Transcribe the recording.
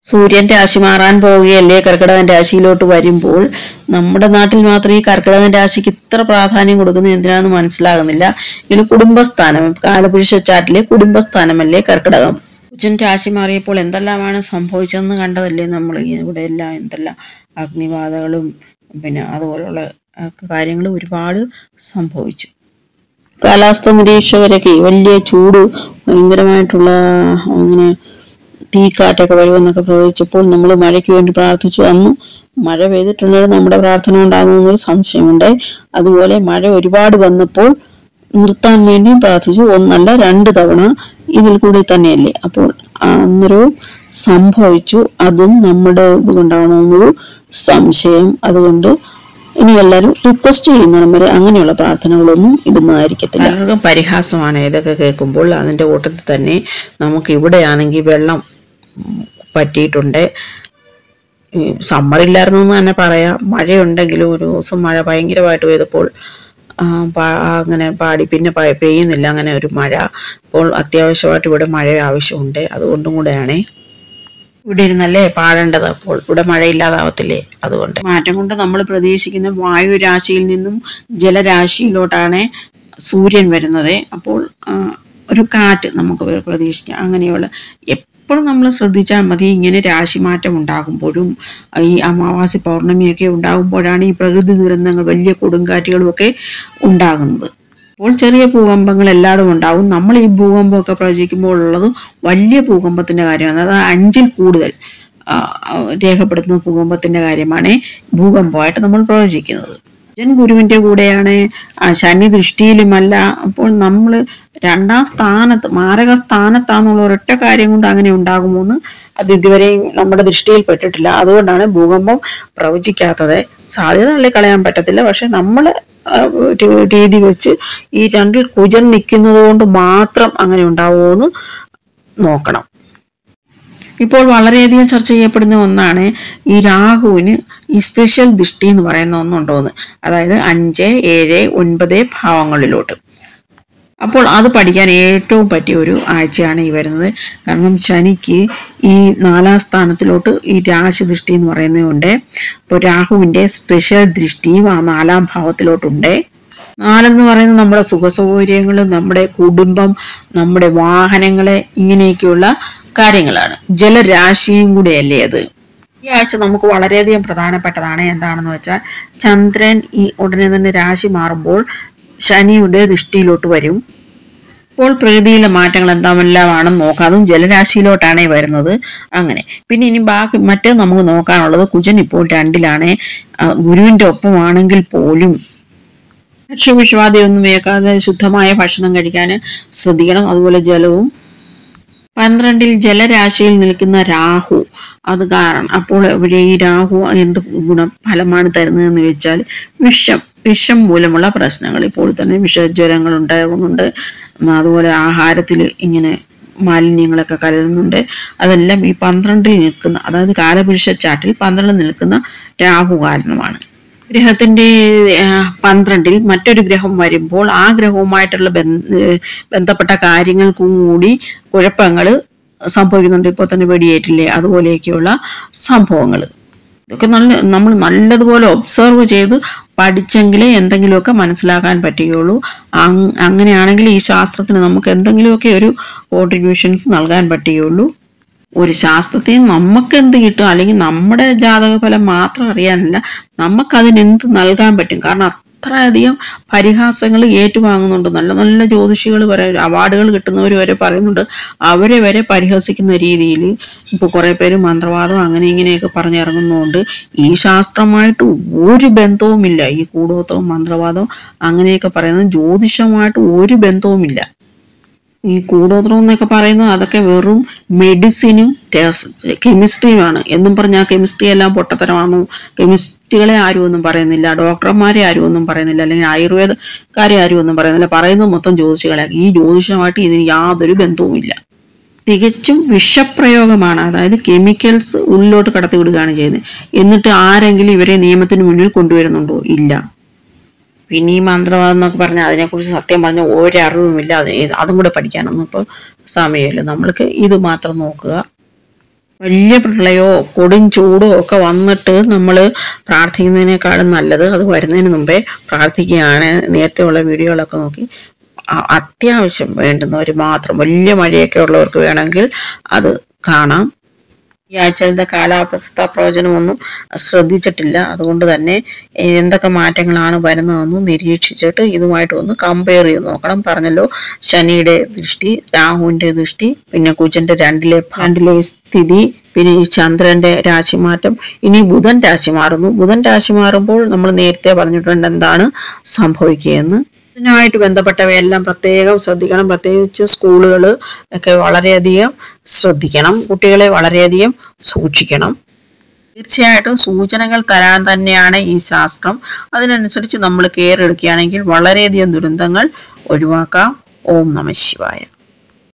സൂര്യൻ രാശി മാറാൻ പോവുകയല്ലേ, കർക്കിടകൻ രാശിയിലോട്ട് വരുമ്പോൾ നമ്മുടെ നാട്ടിൽ മാത്രം ഈ കർക്കിടകൻ രാശിക്ക് ഇത്ര പ്രാധാന്യം കൊടുക്കുന്നത് എന്തിനാന്ന് മനസ്സിലാകുന്നില്ല. ഇതിൽ കുടുംബസ്ഥാനം, കാലപുരുഷ ചാട്ടിലെ കുടുംബസ്ഥാനമല്ലേ കർക്കിടകം. കുജൻ രാശി മാറിയപ്പോൾ എന്തെല്ലാമാണ് സംഭവിച്ചതെന്ന് കണ്ടതല്ലേ നമ്മൾ. ഇവിടെ എല്ലാം എന്തെല്ലാം അഗ്നിബാധകളും പിന്നെ അതുപോലുള്ള കാര്യങ്ങൾ ഒരുപാട് സംഭവിച്ചു. കാലാവസ്ഥ നിരീക്ഷകരൊക്കെ വലിയ ചൂട്, ഭയങ്കരമായിട്ടുള്ള അങ്ങനെ തീക്കാട്ടൊക്കെ വരുമെന്നൊക്കെ പ്രവചിച്ചപ്പോൾ നമ്മൾ മഴയ്ക്ക് വേണ്ടി പ്രാർത്ഥിച്ചു. അന്ന് മഴ പെയ്തിട്ടുണ്ടെങ്കിൽ നമ്മുടെ പ്രാർത്ഥന ഉണ്ടാകുമെന്നൊരു സംശയമുണ്ട്. അതുപോലെ മഴ ഒരുപാട് വന്നപ്പോൾ നിർത്താൻ വേണ്ടിയും പ്രാർത്ഥിച്ചു. ഒന്നല്ല 2 തവണ ഇതിൽ കൂടി തന്നെയല്ലേ. അപ്പോൾ അന്നേരവും സംഭവിച്ചു. അതും നമ്മുടെ ഇതുകൊണ്ടാണെന്നൊരു സംശയം. അതുകൊണ്ട് ഇനി എല്ലാവരും റിക്വസ്റ്റ് ചെയ്യുന്നതിനും വരെ അങ്ങനെയുള്ള പ്രാർത്ഥനകളൊന്നും ഇടുന്നതായിരിക്കത്തില്ല. പലർക്കും പരിഹാസമാണ് ഇതൊക്കെ കേൾക്കുമ്പോൾ. അതിൻ്റെ കൂട്ടത്തിൽ തന്നെ നമുക്ക് ഇവിടെയാണെങ്കിൽ വെള്ളം പറ്റിയിട്ടുണ്ട്. സമ്മറില്ലായിരുന്നു എന്ന് തന്നെ പറയാം. മഴയുണ്ടെങ്കിലും ഒരു ദിവസം മഴ ഭയങ്കരമായിട്ട് പെയ്തപ്പോൾ അങ്ങനെ പിന്നെ പെയ്യുന്നില്ല അങ്ങനെ ഒരു മഴ. അപ്പോൾ അത്യാവശ്യമായിട്ട് ഇവിടെ മഴ ആവശ്യമുണ്ട്. അതുകൊണ്ടും കൂടെയാണേ ഇവിടെ ഇരുന്നല്ലേ പാടേണ്ടത്. അപ്പോൾ ഇവിടെ മഴയില്ലാതാവത്തില്ലേ. അതുകൊണ്ട് മാറ്റം കൊണ്ട് നമ്മൾ പ്രതീക്ഷിക്കുന്ന വായു രാശിയിൽ നിന്നും ജലരാശിയിലോട്ടാണ് സൂര്യൻ വരുന്നത്. അപ്പോൾ ഒരു കാറ്റ് നമുക്ക് പ്രതീക്ഷിക്കാം. അങ്ങനെയുള്ള എപ്പോഴും നമ്മൾ ശ്രദ്ധിച്ചാൽ മതി. ഇങ്ങനെ രാശിമാറ്റം ഉണ്ടാകുമ്പോഴും ഈ അമാവാസി പൗർണമിയൊക്കെ ഉണ്ടാകുമ്പോഴാണ് ഈ പ്രകൃതി ദുരന്തങ്ങൾ, വലിയ കൊടുങ്കാറ്റുകളും ഒക്കെ ഉണ്ടാകുന്നത്. അപ്പോൾ ചെറിയ ഭൂകമ്പങ്ങൾ എല്ലായിടും ഉണ്ടാവും. നമ്മൾ ഈ ഭൂകമ്പമൊക്കെ പ്രവചിക്കുമ്പോൾ ഉള്ളത് വലിയ ഭൂകമ്പത്തിന്റെ കാര്യമാണ്. അതായത് 5-ൽ കൂടുതൽ രേഖപ്പെടുത്തുന്ന ഭൂകമ്പത്തിന്റെ കാര്യമാണ് ഭൂകമ്പമായിട്ട് നമ്മൾ പ്രവചിക്കുന്നത്. ഗുരുവിന്റെ കൂടെയാണ്, ശനി ദൃഷ്ടിയിലുമല്ല. അപ്പോൾ നമ്മൾ 2ാം സ്ഥാനത്ത്, മാരക സ്ഥാനത്താന്നുള്ള ഒരൊറ്റ കാര്യം കൊണ്ട് അങ്ങനെ ഉണ്ടാകുമോന്ന് അത് ഇതുവരെയും നമ്മുടെ ദൃഷ്ടിയിൽ പെട്ടിട്ടില്ല. അതുകൊണ്ടാണ് ഭൂകമ്പം പ്രവചിക്കാത്തത്. സാധ്യത തള്ളിക്കളയാൻ പറ്റത്തില്ല. പക്ഷെ നമ്മൾ രീതി വെച്ച് ഈ 2ൽ കുജൻ നിൽക്കുന്നത് കൊണ്ട് മാത്രം അങ്ങനെ ഉണ്ടാവുമോന്ന് നോക്കണം. ഇപ്പോൾ വളരെയധികം ചർച്ച ചെയ്യപ്പെടുന്ന ഒന്നാണ് ഈ രാഹുവിന് ഈ സ്പെഷ്യൽ ദൃഷ്ടി എന്ന് പറയുന്ന ഒന്നുണ്ടോന്ന്. അതായത് 5, 7, 9 ഭാവങ്ങളിലോട്ട്. അപ്പോൾ അത് പഠിക്കാൻ ഏറ്റവും പറ്റിയ ഒരു ആഴ്ചയാണ് ഈ വരുന്നത്. കാരണം ശനിക്ക് ഈ 4ാം സ്ഥാനത്തിലോട്ട് ഈ രാശി ദൃഷ്ടി എന്ന് പറയുന്നതുകൊണ്ട്, അപ്പോൾ രാഹുവിന്റെ സ്പെഷ്യൽ ദൃഷ്ടിയും ആ 4ാം ഭാവത്തിലോട്ടുണ്ട്. 4 എന്ന് പറയുന്നത് നമ്മുടെ സുഖസൗകര്യങ്ങൾ, നമ്മുടെ കുടുംബം, നമ്മുടെ വാഹനങ്ങളെ, ഇങ്ങനെയൊക്കെയുള്ള കാര്യങ്ങളാണ്. ജലരാശിയും കൂടെയല്ലേ അത്. ഈ ആഴ്ച നമുക്ക് വളരെയധികം പ്രധാനപ്പെട്ടതാണ്. എന്താണെന്ന് വെച്ചാൽ ചന്ദ്രൻ ഈ ഉടനെ തന്നെ രാശി മാറുമ്പോൾ ശനിയുടെ ദൃഷ്ടിയിലോട്ട് വരും. ഇപ്പോൾ പ്രകൃതിയിലെ മാറ്റങ്ങൾ എന്താണെല്ലാമാണെന്ന് നോക്കാം. അതും ജലരാശിയിലോട്ടാണ് വരുന്നത്. അങ്ങനെ പിന്നെ ഇനി ബാക്കി മറ്റേ നമുക്ക് നോക്കാനുള്ളത്, കുജൻ ഇപ്പോൾ 2ലാണ്. ഗുരുവിന്റെ ഒപ്പമാണെങ്കിൽ പോലും ഭക്ഷ്യവിഷവാദിയൊന്നും വേക്കാതെ ശുദ്ധമായ ഭക്ഷണം കഴിക്കാൻ ശ്രദ്ധിക്കണം. അതുപോലെ ജലവും. 12ൽ ജലരാശിയിൽ നിൽക്കുന്ന രാഹു, അത് കാരണം അപ്പോൾ ഇവിടെ ഈ രാഹു എന്ത് ഫലമാണ് തരുന്നതെന്ന് വെച്ചാൽ വിഷം മൂലമുള്ള പ്രശ്നങ്ങൾ. ഇപ്പോൾ തന്നെ വിഷജ്വരങ്ങൾ ഉണ്ടാകുന്നുണ്ട്. അതുപോലെ ആഹാരത്തിൽ ഇങ്ങനെ മാലിന്യങ്ങളൊക്കെ കലരുന്നുണ്ട്. അതെല്ലാം ഈ 12ൽ നിൽക്കുന്ന, അതായത് കാലപുരുഷ ചാട്ടിൽ 12ൽ നിൽക്കുന്ന രാഹു കാരണമാണ്. ഗ്രഹത്തിന്റെ 12ൽ മറ്റൊരു ഗ്രഹം വരുമ്പോൾ ആ ഗ്രഹവുമായിട്ടുള്ള ബന്ധപ്പെട്ട കാര്യങ്ങൾക്കും കൂടി കുഴപ്പങ്ങൾ സംഭവിക്കുന്നുണ്ട്. ഇപ്പോൾ തന്നെ വെടിയേറ്റില്ലേ, അതുപോലെയൊക്കെയുള്ള സംഭവങ്ങൾ. ഇതൊക്കെ നമ്മൾ നല്ലതുപോലെ ഒബ്സർവ് ചെയ്ത് പഠിച്ചെങ്കിലേ എന്തെങ്കിലുമൊക്കെ മനസ്സിലാക്കാൻ പറ്റുകയുള്ളൂ. അങ്ങനെയാണെങ്കിൽ ഈ ശാസ്ത്രത്തിന് നമുക്ക് എന്തെങ്കിലുമൊക്കെ ഒരു കോൺട്രിബ്യൂഷൻസ് നൽകാൻ പറ്റുകയുള്ളൂ. ഒരു ശാസ്ത്രത്തിൽ നമുക്ക് എന്ത് കിട്ടും, അല്ലെങ്കിൽ നമ്മുടെ ജാതകഫലം മാത്രം അറിയാനല്ല, നമുക്കതിനെന്ത് നൽകാൻ പറ്റും. കാരണം അത്രയധികം പരിഹാസങ്ങൾ ഏറ്റുവാങ്ങുന്നുണ്ട്. നല്ല നല്ല ജ്യോതിഷികൾ വരെ, അവാർഡുകൾ കിട്ടുന്നവർ വരെ പറയുന്നുണ്ട്. അവരെ വരെ പരിഹസിക്കുന്ന രീതിയിൽ ഇപ്പോൾ കുറേ പേര് മന്ത്രവാദം അങ്ങനെ ഇങ്ങനെയൊക്കെ പറഞ്ഞിറങ്ങുന്നതുകൊണ്ട് ഈ ശാസ്ത്രമായിട്ട് ഒരു ബന്ധവുമില്ല. ഈ കൂടോത്രവും മന്ത്രവാദവും അങ്ങനെയൊക്കെ പറയുന്നത് ജ്യോതിഷമായിട്ട് ഒരു ബന്ധവുമില്ല. ഈ കൂടോത്രം എന്നൊക്കെ പറയുന്നത് അതൊക്കെ വെറും മെഡിസിനും കെമിസ്ട്രിയുമാണ് എന്നും പറഞ്ഞാൽ കെമിസ്ട്രി എല്ലാം പൊട്ടത്തരമാണോ? കെമിസ്ട്രികളെ ആരും ഒന്നും പറയുന്നില്ല, ഡോക്ടർമാരെ ആരും ഒന്നും പറയുന്നില്ല, അല്ലെങ്കിൽ ആയുർവേദക്കാരെ ആരും ഒന്നും പറയുന്നില്ല. പറയുന്നത് മൊത്തം ജ്യോതിഷികളെ. ഈ ജ്യോതിഷമായിട്ട് ഇതിന് യാതൊരു ബന്ധവുമില്ല. തികച്ചും വിഷപ്രയോഗമാണ്. അതായത് കെമിക്കൽസ് ഉള്ളിലോട്ട് കടത്തി വിടുകയാണ് ചെയ്യുന്നത്. എന്നിട്ട് ആരെങ്കിലും ഇവരെ നിയമത്തിന് മുന്നിൽ കൊണ്ടുവരുന്നുണ്ടോ? ഇല്ല. പിന്നെ ഈ മന്ത്രവാദം എന്നൊക്കെ പറഞ്ഞാൽ അതിനെക്കുറിച്ച് സത്യം പറഞ്ഞാൽ ഒരറിവുമില്ല. അതും കൂടെ പഠിക്കാനൊന്നും ഇപ്പോൾ സമയമില്ല. നമ്മൾക്ക് ഇത് മാത്രം നോക്കുക. വലിയ പ്രളയമോ കൊടും ചൂടോ ഒക്കെ വന്നിട്ട് നമ്മൾ പ്രാർത്ഥിക്കുന്നതിനേക്കാളും നല്ലത് അത് വരുന്നതിന് മുമ്പേ പ്രാർത്ഥിക്കുകയാണ്. നേരത്തെ ഉള്ള വീഡിയോകളൊക്കെ നോക്കി അത്യാവശ്യം വേണ്ടുന്നവർ മാത്രം, വലിയ മഴയൊക്കെ ഉള്ളവർക്ക് വേണമെങ്കിൽ അത് കാണാം. ഈ ആഴ്ചയിലത്തെ കാലാവസ്ഥ പ്രവചനമൊന്നും ശ്രദ്ധിച്ചിട്ടില്ല. അതുകൊണ്ട് തന്നെ എന്തൊക്കെ മാറ്റങ്ങളാണ് വരുന്നതെന്നും നിരീക്ഷിച്ചിട്ട് ഇതുമായിട്ട് ഒന്ന് കമ്പയർ ചെയ്ത് നോക്കണം. പറഞ്ഞല്ലോ, ശനിയുടെ ദൃഷ്ടി, രാഹുവിൻ്റെ ദൃഷ്ടി, പിന്നെ കുജന്റെ രണ്ടിലെ സ്ഥിതി, പിന്നെ ഈ ചന്ദ്രന്റെ രാശിമാറ്റം, ഇനി ബുധൻ രാശി മാറുന്നു. ബുധൻ രാശി മാറുമ്പോൾ നമ്മൾ നേരത്തെ പറഞ്ഞിട്ടുണ്ട് എന്താണ് സംഭവിക്കുകയെന്ന്. ഇതിനായിട്ട് ബന്ധപ്പെട്ടവയെല്ലാം പ്രത്യേകം ശ്രദ്ധിക്കണം. പ്രത്യേകിച്ച് സ്കൂളുകൾ ഒക്കെ വളരെയധികം ശ്രദ്ധിക്കണം, കുട്ടികളെ വളരെയധികം സൂക്ഷിക്കണം. തീർച്ചയായിട്ടും സൂചനകൾ തരാൻ തന്നെയാണ് ഈ ശാസ്ത്രം. അതിനനുസരിച്ച് നമ്മൾ കെയർ എടുക്കുകയാണെങ്കിൽ വളരെയധികം ദുരന്തങ്ങൾ ഒഴിവാക്കാം. ഓം നമഃ ശിവായ.